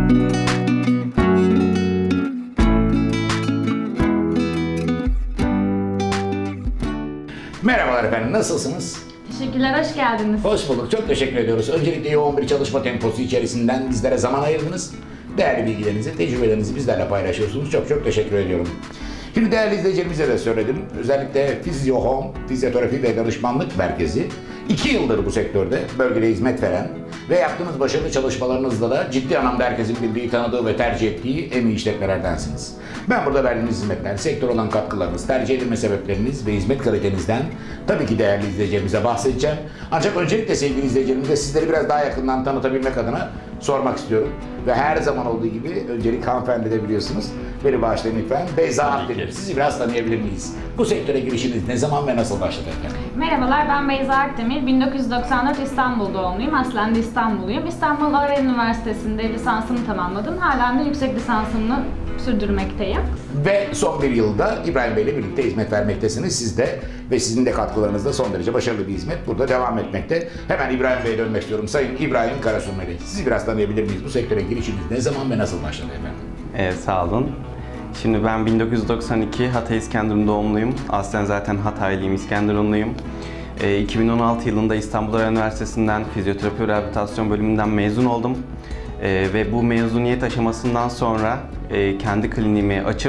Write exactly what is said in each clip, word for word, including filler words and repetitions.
Merhabalar efendim, nasılsınız? Teşekkürler, hoş geldiniz. Hoş bulduk, çok teşekkür ediyoruz. Öncelikle yoğun bir çalışma temposu içerisinden bizlere zaman ayırdınız. Değerli bilgilerinizi, tecrübelerinizi bizlerle paylaşıyorsunuz. Çok çok teşekkür ediyorum. Şimdi değerli izleyicilerimize de söyledim. Özellikle Fizyohome, Fizyoterapi ve Danışmanlık Merkezi iki yıldır bu sektörde bölgede hizmet veren ve yaptığınız başarılı çalışmalarınızda da ciddi anlamda herkesin bildiği, tanıdığı ve tercih ettiği en iyi işletmelerdensiniz. Ben burada verdiğiniz hizmetler, sektör olan katkılarınız, tercih edilme sebepleriniz ve hizmet kalitenizden tabii ki değerli izleyicilerimize bahsedeceğim. Ancak öncelikle sevgili izleyicilerimize sizleri biraz daha yakından tanıtabilmek adına sormak istiyorum. Ve her zaman olduğu gibi öncelik hanımefendi de biliyorsunuz. Beni bağışlayın lütfen. Beyza Akdemir. Sizi biraz tanıyabilir miyiz? Bu sektöre girişiniz ne zaman ve nasıl başladı efendim? Merhabalar, ben Beyza Akdemir. bin dokuz yüz doksan dört İstanbul doğumluyum. Aslen de İstanbulluyum. İstanbul Arar Üniversitesi'nde lisansımı tamamladım. Halen de yüksek lisansımı sürdürmekteyim. Ve son bir yılda İbrahim Bey ile birlikte hizmet vermektesiniz. Siz de ve sizin de katkılarınızda son derece başarılı bir hizmet burada devam etmekte. Hemen İbrahim Bey'e dönmek istiyorum. Sayın İbrahim Karasürmeli. Sizi biraz tanıyabilir miyiz? Bu sektöre girişiniz ne zaman ve nasıl başladı efendim? Evet, sağ olun. Şimdi ben bin dokuz yüz doksan iki Hatay İskenderun doğumluyum. Aslen zaten Hataylıyım, İskenderunluyum. E, iki bin on altı yılında İstanbul Arar Üniversitesi'nden Fizyoterapi ve Rehabilitasyon bölümünden mezun oldum. E, ve bu mezuniyet aşamasından sonra e, kendi kliniğimi açıp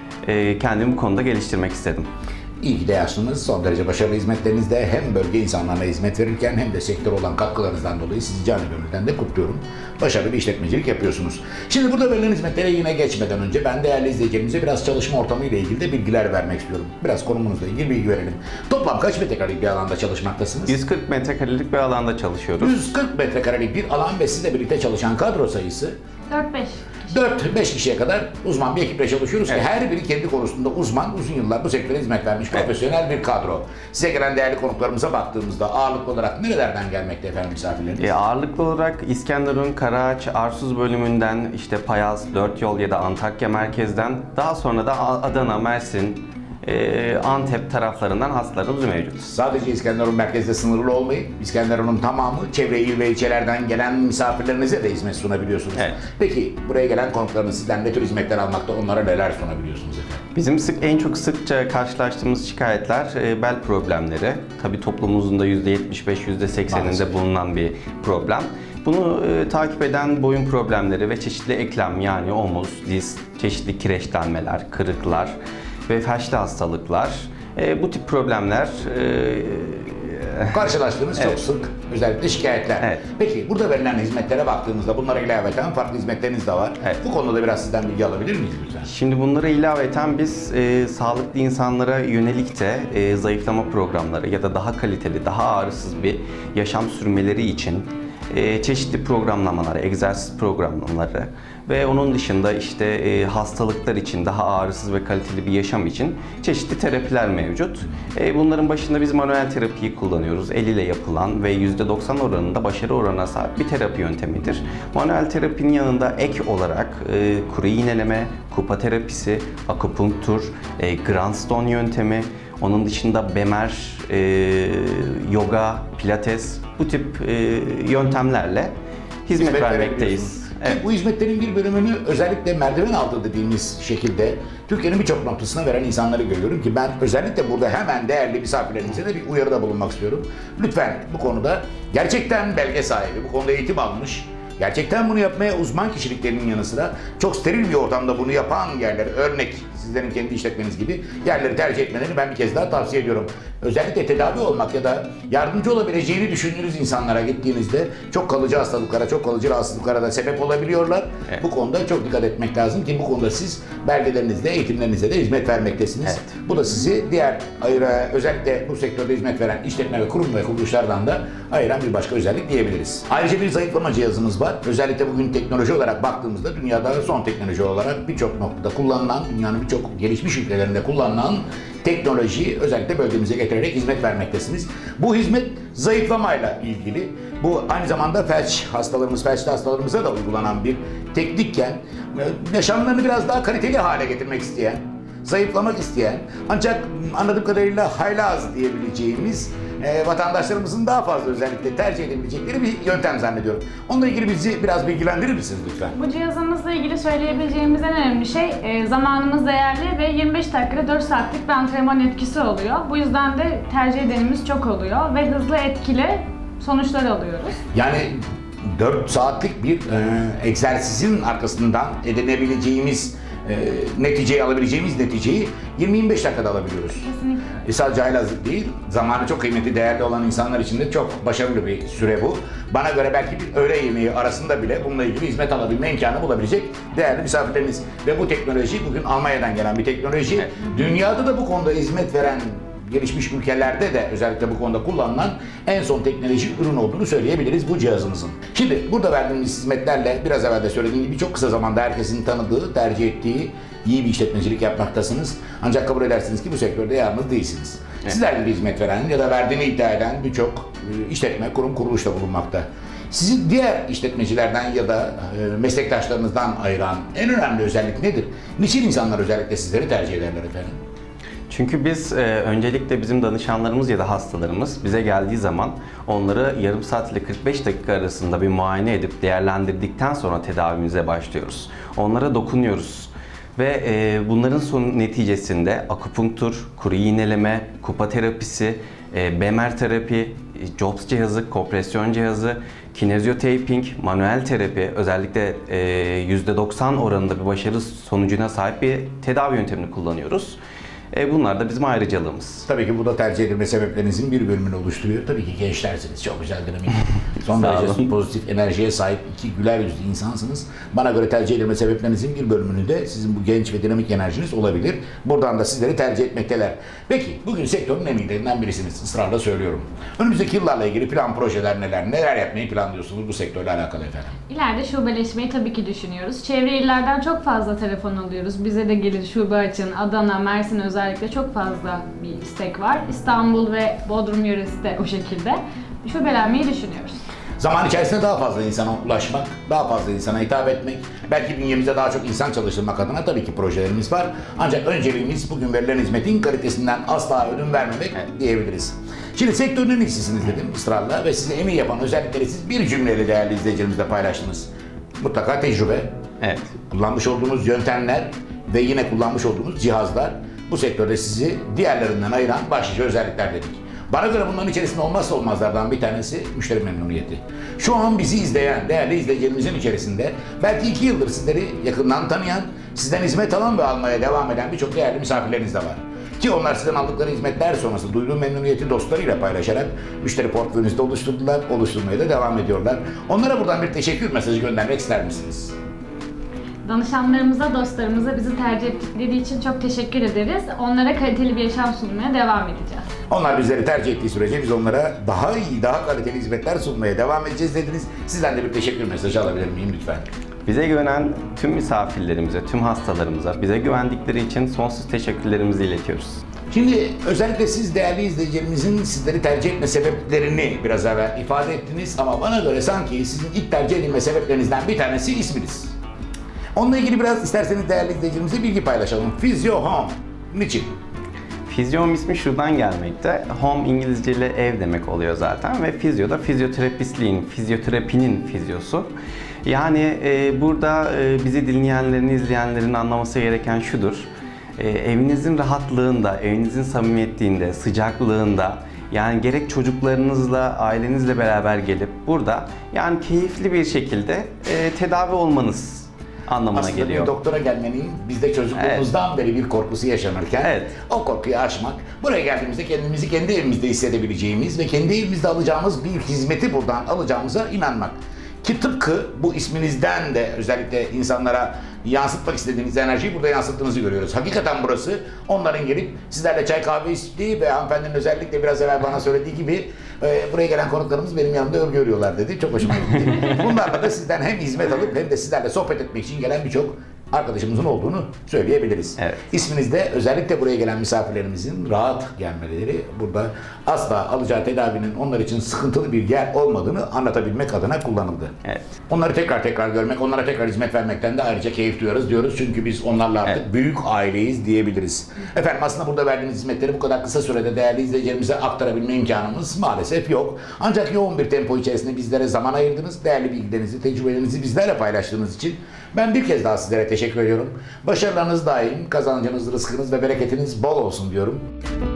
e, kendimi bu konuda geliştirmek istedim. İyi ki de yaşlınız. Son derece başarılı hizmetlerinizde hem bölge insanlarına hizmet verirken hem de sektör olan katkılarınızdan dolayı sizi canı gönülden de kutluyorum. Başarılı bir işletmecilik yapıyorsunuz. Şimdi burada verilen hizmetlere yine geçmeden önce ben değerli izleyicilerimize biraz çalışma ortamı ile ilgili de bilgiler vermek istiyorum. Biraz konumunuzla ilgili bilgi verelim. Toplam kaç metrekarelik bir alanda çalışmaktasınız? yüz kırk metrekarelik bir alanda çalışıyoruz. yüz kırk metrekarelik bir alan ve sizle birlikte çalışan kadro sayısı dört beş. dört beş kişiye kadar uzman bir ekiple çalışıyoruz Evet. ki her biri kendi konusunda uzman, uzun yıllar bu sektöre hizmet vermiş profesyonel bir kadro. Size gelen değerli konuklarımıza baktığımızda ağırlıklı olarak nerelerden gelmekte efendim misafirleriniz? E, ağırlıklı olarak İskenderun, Karaağaç, Arsuz bölümünden, işte Payas, Dört Yol ya da Antakya merkezden, daha sonra da Adana, Mersin, e, Antep taraflarından hastalarımız mevcut. Sadece İskenderun merkezde sınırlı olmayıp İskenderun'un tamamı çevre il ve ilçelerden gelen misafirlerinize de hizmet sunabiliyorsunuz. Evet. Peki buraya gelen konuklarınız sizden ne tür hizmetler almakta, onlara neler sunabiliyorsunuz efendim? Bizim sık, en çok sıkça karşılaştığımız şikayetler e, bel problemleri. Tabii toplumumuzun da yüzde yetmiş beş yüzde sekseninde Maalesef. bulunan bir problem. Bunu e, takip eden boyun problemleri ve çeşitli eklem, yani omuz, diz, çeşitli kireçlenmeler, kırıklar ve felçli hastalıklar. E, bu tip problemler e, Karşılaştığınız çok Evet. sık özellikle şikayetler. Evet. Peki burada verilen hizmetlere baktığımızda bunlara ilaveten farklı hizmetleriniz de var. Evet. Bu konuda da biraz sizden bilgi alabilir miyiz lütfen? Şimdi bunlara ilaveten biz e, sağlıklı insanlara yönelik de e, zayıflama programları ya da daha kaliteli, daha ağrısız bir yaşam sürmeleri için e, çeşitli programlamalar, egzersiz programlamaları ve onun dışında işte e, hastalıklar için daha ağrısız ve kaliteli bir yaşam için çeşitli terapiler mevcut. E, bunların başında biz manuel terapiyi kullanıyoruz. El ile yapılan ve yüzde doksan oranında başarı oranına sahip bir terapi yöntemidir. Manuel terapinin yanında ek olarak e, kuru iğneleme, kupa terapisi, akupunktur, e, Grandstone yöntemi, onun dışında bemer, e, yoga, pilates, bu tip e, yöntemlerle hizmet, Hizmet vermekteyiz. verebiliyorsunuz. Evet. Ki bu hizmetlerin bir bölümünü özellikle merdiven altı dediğimiz şekilde Türkiye'nin birçok noktasına veren insanları görüyorum ki ben özellikle burada hemen değerli misafirlerimize de bir uyarıda bulunmak istiyorum. Lütfen bu konuda gerçekten belge sahibi, bu konuda eğitim almış, gerçekten bunu yapmaya uzman kişiliklerinin yanı sıra çok steril bir ortamda bunu yapan yerler, örnek sizlerin kendi işletmeniz gibi yerleri tercih etmelerini ben bir kez daha tavsiye ediyorum. Özellikle tedavi olmak ya da yardımcı olabileceğini düşündüğünüz insanlara gittiğinizde çok kalıcı hastalıklara, çok kalıcı rahatsızlıklara da sebep olabiliyorlar. Evet. Bu konuda çok dikkat etmek lazım ki bu konuda siz belgelerinizde, eğitimlerinizde de hizmet vermektesiniz. Evet. Bu da sizi diğer ayrı, özellikle bu sektörde hizmet veren işletme ve kurum ve kuruluşlardan da ayıran bir başka özellik diyebiliriz. Ayrıca bir zayıflama cihazımız var. Özellikle bugün teknoloji olarak baktığımızda dünyada son teknoloji olarak birçok noktada kullanılan, dünyanın birçok gelişmiş ülkelerinde kullanılan teknolojiyi özellikle bölgemize getirerek hizmet vermektesiniz. Bu hizmet zayıflamayla ilgili. Bu aynı zamanda felç hastalarımız, felçli hastalarımıza da uygulanan bir teknikken yaşamlarını biraz daha kaliteli hale getirmek isteyen, zayıflamak isteyen ancak anladığım kadarıyla haylaz diyebileceğimiz e, vatandaşlarımızın daha fazla özellikle tercih edebilecekleri bir yöntem zannediyorum. Onunla ilgili bizi biraz bilgilendirir misiniz lütfen? Bu cihazımızla ilgili söyleyebileceğimiz en önemli şey e, zamanımız değerli ve yirmi beş dakikada dört saatlik bir antrenman etkisi oluyor. Bu yüzden de tercih edenimiz çok oluyor ve hızlı etkili sonuçlar alıyoruz. Yani dört saatlik bir e, egzersizin arkasından edinebileceğimiz e, neticeyi alabileceğimiz neticeyi yirmi yirmi beş dakikada alabiliyoruz. Kesinlikle. E sadece haylazlık değil, zamanı çok kıymetli, değerli olan insanlar için de çok başarılı bir süre bu. Bana göre belki bir öğle yemeği arasında bile bununla ilgili hizmet alabilme imkanı bulabilecek değerli misafirleriniz. Ve bu teknoloji bugün Almanya'dan gelen bir teknoloji. Evet. Dünyada da bu konuda hizmet veren gelişmiş ülkelerde de özellikle bu konuda kullanılan en son teknoloji ürün olduğunu söyleyebiliriz bu cihazımızın. Şimdi burada verdiğimiz hizmetlerle biraz evvel de söylediğim gibi çok kısa zamanda herkesin tanıdığı, tercih ettiği iyi bir işletmecilik yapmaktasınız. Ancak kabul edersiniz ki bu sektörde yalnız değilsiniz. Evet. Sizler gibi hizmet veren ya da verdiğini iddia eden birçok işletme, kurum, kuruluş da bulunmakta. Sizi diğer işletmecilerden ya da meslektaşlarınızdan ayıran en önemli özellik nedir? Niçin insanlar özellikle sizleri tercih ederler efendim? Çünkü biz e, öncelikle bizim danışanlarımız ya da hastalarımız bize geldiği zaman onları yarım saat ile kırk beş dakika arasında bir muayene edip değerlendirdikten sonra tedavimize başlıyoruz. Onlara dokunuyoruz ve e, bunların son neticesinde akupunktur, kuru iğneleme, kupa terapisi, e, B M R terapi, Jobs cihazı, kompresyon cihazı, kinezyotaping, manuel terapi, özellikle e, yüzde doksan oranında bir başarı sonucuna sahip bir tedavi yöntemini kullanıyoruz. E, bunlar da bizim ayrıcalığımız. Tabii ki bu da tercih edilme sebeplerinizin bir bölümünü oluşturuyor. Tabii ki gençlersiniz, çok güzel dinamik, son Sağ derece olun. pozitif enerjiye sahip iki güler yüzlü insansınız. Bana göre tercih edilme sebeplerinizin bir bölümünü de sizin bu genç ve dinamik enerjiniz olabilir. Buradan da sizleri tercih etmekteler. Peki, bugün sektörün en iyilerinden birisiniz, ısrarla söylüyorum. Önümüzdeki yıllarla ilgili plan, projeler neler, neler yapmayı planlıyorsunuz bu sektörle alakalı efendim? İleride şubeleşmeyi tabii ki düşünüyoruz. Çevre illerden çok fazla telefon alıyoruz. Bize de gelir şube açın. Adana, Mersin özellikle çok fazla bir istek var. İstanbul ve Bodrum yöresi de o şekilde. Şubelenmeyi düşünüyoruz. Zaman içerisinde daha fazla insana ulaşmak, daha fazla insana hitap etmek, belki bünyemizde daha çok insan çalıştırmak adına tabii ki projelerimiz var. Ancak önceliğimiz bugün verilen hizmetin kalitesinden asla ödün vermemek diyebiliriz. Şimdi sektörün en iyisisiniz dedim ısrarla ve size emin yapan özellikleri siz bir cümleyle değerli izleyicilerimizle paylaştınız. Mutlaka tecrübe, Evet. kullanmış olduğunuz yöntemler ve yine kullanmış olduğunuz cihazlar bu sektörde sizi diğerlerinden ayıran başlıca özellikler dedik. Bana göre bunların içerisinde olmazsa olmazlardan bir tanesi müşteri memnuniyeti. Şu an bizi izleyen değerli izleyicilerimizin içerisinde belki iki yıldır sizleri yakından tanıyan, sizden hizmet alan ve almaya devam eden birçok değerli misafirleriniz de var. Ki onlar sizden aldıkları hizmetler sonrası duyduğu memnuniyeti dostlarıyla paylaşarak müşteri portföyünüzde oluşturdular, oluşturmaya da devam ediyorlar. Onlara buradan bir teşekkür mesajı göndermek ister misiniz? Danışanlarımıza, dostlarımıza bizi tercih ettikleri için çok teşekkür ederiz. Onlara kaliteli bir yaşam sunmaya devam edeceğiz. Onlar bizleri tercih ettiği sürece biz onlara daha iyi, daha kaliteli hizmetler sunmaya devam edeceğiz dediniz. Sizden de bir teşekkür mesajı alabilir miyim lütfen? Bize güvenen tüm misafirlerimize, tüm hastalarımıza, bize güvendikleri için sonsuz teşekkürlerimizi iletiyoruz. Şimdi özellikle siz değerli izleyicilerimizin sizleri tercih etme sebeplerini biraz evvel ifade ettiniz ama bana göre sanki sizin ilk tercih edilme sebeplerinizden bir tanesi isminiz. Onunla ilgili biraz isterseniz değerli izleyicilerimizle bilgi paylaşalım. Physio Home. Niçin? Fizyom ismi şuradan gelmekte. Home İngilizce ile ev demek oluyor zaten ve fizyo da fizyoterapistliğin, fizyoterapinin fizyosu. Yani e, burada e, bizi dinleyenlerin, izleyenlerin anlaması gereken şudur. E, evinizin rahatlığında, evinizin samimiyetliğinde, sıcaklığında, yani gerek çocuklarınızla, ailenizle beraber gelip burada yani keyifli bir şekilde e, tedavi olmanız anlamına Aslında geliyor. bir doktora gelmenin bizde çocukluğumuzdan beri bir korkusu yaşanırken Evet. o korkuyu aşmak, buraya geldiğimizde kendimizi kendi evimizde hissedebileceğimiz ve kendi evimizde alacağımız bir hizmeti buradan alacağımıza inanmak. Ki tıpkı bu isminizden de özellikle insanlara yansıtmak istediğiniz enerjiyi burada yansıttığınızı görüyoruz. Hakikaten burası onların gelip sizlerle çay kahve içtiği ve hanımefendinin özellikle biraz evvel bana söylediği gibi e, buraya gelen konuklarımız benim yanımda örgü örüyorlar dedi. Çok hoşuma gitti. Bunlarla da sizden hem hizmet alıp hem de sizlerle sohbet etmek için gelen birçok arkadaşımızın olduğunu söyleyebiliriz. Evet. İsminizde özellikle buraya gelen misafirlerimizin rahat gelmeleri, burada asla alacağı tedavinin onlar için sıkıntılı bir yer olmadığını anlatabilmek adına kullanıldı. Evet. Onları tekrar tekrar görmek, onlara tekrar hizmet vermekten de ayrıca keyif duyuyoruz diyoruz. Çünkü biz onlarla artık Evet. büyük aileyiz diyebiliriz. Efendim aslında burada verdiğiniz hizmetleri bu kadar kısa sürede değerli izleyicilerimize aktarabilme imkanımız maalesef yok. Ancak yoğun bir tempo içerisinde bizlere zaman ayırdınız. Değerli bilgilerinizi, tecrübelerinizi bizlerle paylaştığınız için ben bir kez daha sizlere teşekkür ediyorum. Başarılarınız daim, kazancınız, rızkınız ve bereketiniz bol olsun diyorum.